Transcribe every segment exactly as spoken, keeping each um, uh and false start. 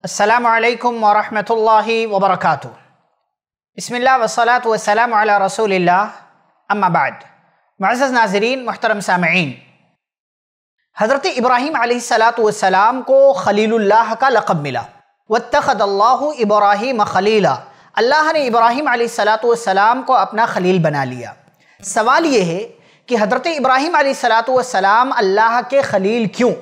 السلام علیکم ورحمۃ اللہ وبرکاتہ۔ بسم اللہ والصلاة والسلام علی رسول اللہ، اما بعد۔ معزز ناظرین، محترم سامعین، حضرت ابراہیم علیہ السلام کو خلیل اللہ کا لقب ملا۔ واتخذ اللہ ابراہیم خلیلا، اللہ نے ابراہیم علیہ السلام کو اپنا خلیل بنا لیا۔ سوال یہ ہے کہ حضرت ابراہیم علیہ السلام اللہ کے خلیل کیوں؟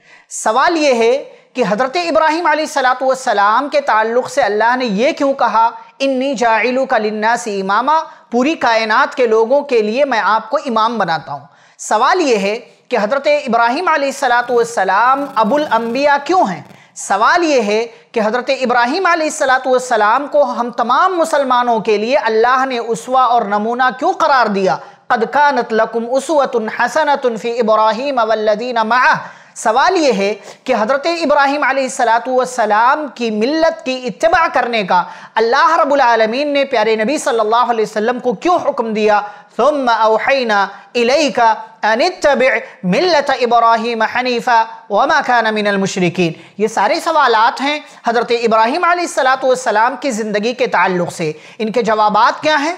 سوال یہ ہے کہ حضرت ابراہیم علیہ السلام کے تعلق سے اللہ نے یہ کیوں کہا انی جاعلک للناس اماما، پوری کائنات کے لوگوں کے لیے میں آپ کو امام بناتا ہوں۔ سوال یہ ہے کہ حضرت ابراہیم علیہ السلام ابو الانبیاء کیوں ہیں؟ سوال یہ ہے کہ حضرت ابراہیم علیہ السلام کو ہم تمام مسلمانوں کے لیے اللہ نے اسوہ اور نمونہ کیوں قرار دیا؟ قد کانت لکم اسوۃ حسنۃ فی ابراہیم والذین معہ۔ سوال یہ ہے کہ حضرت ابراہیم علیہ السلام کی ملت کی اتباع کرنے کا اللہ رب العالمین نے پیارے نبی صلی اللہ علیہ وسلم کو کیوں حکم دیا؟ ثم اوحینا الیک ان اتبع ملت ابراہیم حنیفا وما کان من المشرکین۔ یہ سارے سوالات ہیں حضرت ابراہیم علیہ السلام کی زندگی کے تعلق سے۔ ان کے جوابات کیا ہیں؟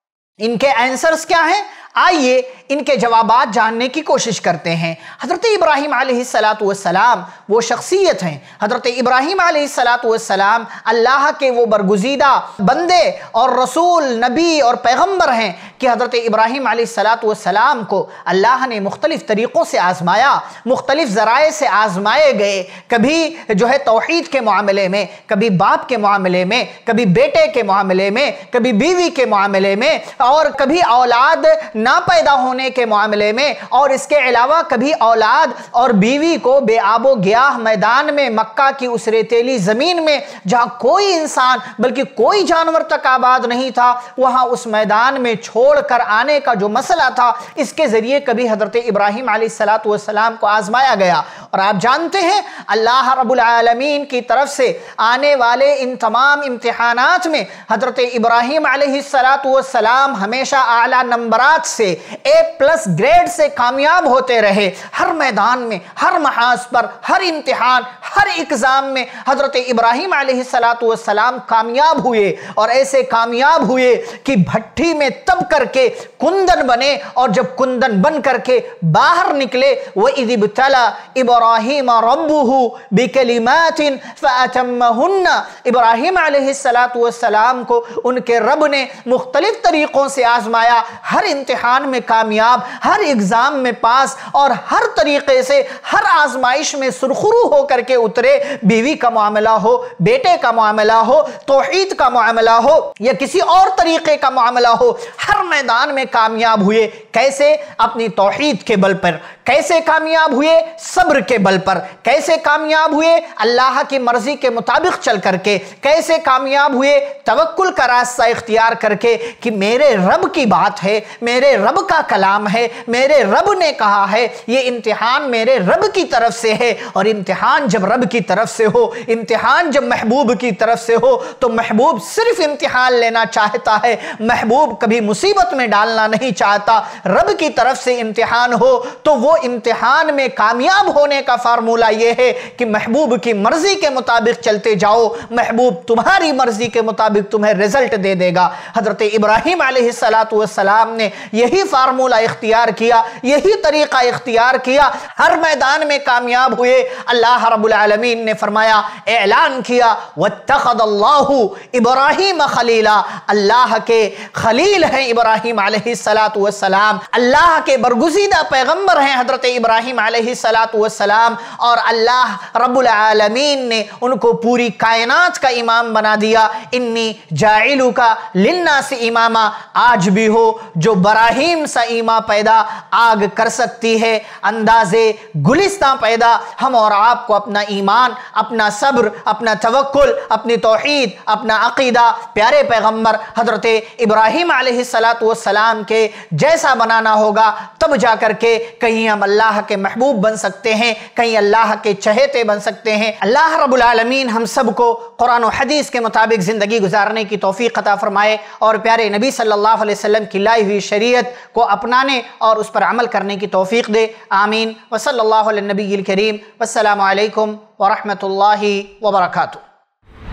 ان کے آنسرز کیا ہیں؟ آئیے ان کے جوابات جاننے کی کوشش کرتے ہیں۔ حضرت ابراہیم علیہ السلام وہ شخصیت ہیں، حضرت ابراہیم علیہ السلام اللہ کے وہ برگزیدہ بندے اور رسول، نبی اور پیغمبر ہیں کہ حضرت ابراہیم علیہ السلام کو اللہ نے مختلف طریقوں سے آزمایا، مختلف ذرائع سے آزمائے گئے۔ کبھی جو ہے توحید کے معاملے میں، کبھی باپ کے معاملے میں، کبھی بیٹے کے معاملے میں، کبھی بیوی کے معاملے میں، اور کبھی اولاد نہ پیدا ہونے کے معاملے میں، اور اس کے علاوہ کبھی اولاد اور بیوی کو بے آب و گیاہ میدان میں، مکہ کی اس ریتیلی زمین میں جہاں کوئی انسان بلکہ کوئی جانور تک آباد نہیں تھا، وہاں اس میدان میں چھوڑ کر آنے کا جو مسئلہ تھا، اس کے ذریعے کبھی حضرت ابراہیم علیہ السلام کو آزمایا گیا۔ اور آپ جانتے ہیں اللہ رب العالمین کی طرف سے آنے والے ان تمام امتحانات میں حضرت ابراہیم علیہ السلام ہمیشہ اعلیٰ نمبرات سے، اے پلس گریڈ سے کامیاب ہوتے رہے۔ ہر میدان میں، ہر محاذ پر، ہر امتحان، ہر اگزام میں حضرت ابراہیم علیہ السلام کامیاب ہوئے، اور ایسے کامیاب ہوئے کہ بھٹی میں تب کر کے کندن بنے، اور جب کندن بن کر کے باہر نکلے، وَإِذِ ابْتَلَى إِبْرَاهِيمَ رَبُّهُ بِكَلِمَاتٍ فَأَتَمَّهُنَّ۔ ابراہیم علیہ السلام کو ان کے رب نے مختلف طریقوں سے آزمایا، ہر امتحان میں کامیاب، ہر اگزام میں پاس، اور ہر طریقے سے ہر آزمائش میں سرخرو ہو کر کے اترے۔ بیوی کا معاملہ ہو، بیٹے کا معاملہ ہو، توحید کا معاملہ ہو، یا کسی اور طریقے کا معاملہ ہو، ہر میدان میں کامیاب ہوئے۔ کیسے؟ اپنی توحید کے بل پر۔ کیسے کامیاب ہوئے؟ صبر کے بل پر۔ کیسے کامیاب ہوئے؟ اللہ کی مرضی کے مطابق چل کر کے۔ کیسے کامیاب ہوئے؟ توکل کا راستہ اختیار کر کے کہ میرے رب کی بات ہے، میرے رب کا کلام ہے، میرے رب نے کہا ہے، یہ امتحان میرے رب کی طرف سے ہے۔ اور امتحان جب رب کی طرف سے ہو، امتحان جب محبوب کی طرف سے ہو، تو محبوب صرف امتحان لینا چاہتا ہے، محبوب کبھی مصیبت میں ڈالنا نہیں چاہتا۔ رب کی طرف سے امتحان ہو تو وہ امتحان میں کامیاب ہونے کا فارمولہ یہ ہے کہ محبوب کی مرضی کے مطابق چلتے جاؤ، محبوب تمہاری مرضی کے مطابق تمہیں رزلٹ دے دے گا۔ حضرت ابراہیم علیہ السلام نے یہی فارمولہ اختیار کیا، یہی طریقہ اختیار کیا، ہر میدان میں کامیاب ہوئے۔ اللہ رب العالمین نے فرمایا، اعلان کیا، واتخذ اللہ ابراہیم خلیلا، اللہ کے خلیل ہیں ابراہیم علیہ السلام، اللہ کے برگزیدہ پیغمبر ہیں حضرت ابراہیم علیہ السلام، اور اللہ رب العالمین نے ان کو پوری کائنات کا امام بنا دیا۔ انی جاعلک للناس اماما، آج بھی ہو جو براہیم سا ایما پیدا آگ کر سکتی ہے، انداز گلستہ پیدا ہم اور آپ کو اپنا ایمان، اپنا صبر، اپنا توکل، اپنی توحید، اپنا عقیدہ پیارے پیغمبر حضرت ابراہیم علیہ السلام کے جیسا بنانا ہوگا، تب جا کر کے کہیں ہم اللہ کے محبوب بن سکتے ہیں، کہیں اللہ کے چہیتے بن سکتے ہیں۔ اللہ رب العالمین ہم سب کو قرآن و حدیث کے مطابق زندگی گزارنے کی توفیق عطا فرمائے، اور پیارے نبی صلی اللہ علیہ وسلم کی لائی ہوئی شریعت کو اپنانے اور اس پر عمل کرنے کی توفیق دے، آمین۔ وصلی اللہ علیہ النبی الکریم، والسلام علیکم ورحمۃ اللہ وبرکاتہ۔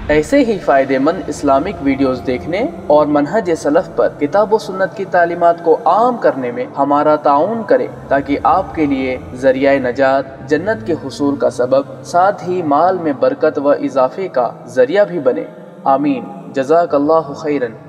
ایسے ہی فائدے مند اسلامک ویڈیوز دیکھنے اور منہج سلف پر کتاب و سنت کی تعلیمات کو عام کرنے میں ہمارا تعاون کریں، تاکہ آپ کے لیے ذریعہ نجات، جنت کے حصول کا سبب، ساتھ ہی مال میں برکت و اضافے کا ذریعہ بھی بنے۔ آمین۔ جزاک اللہ خیرن۔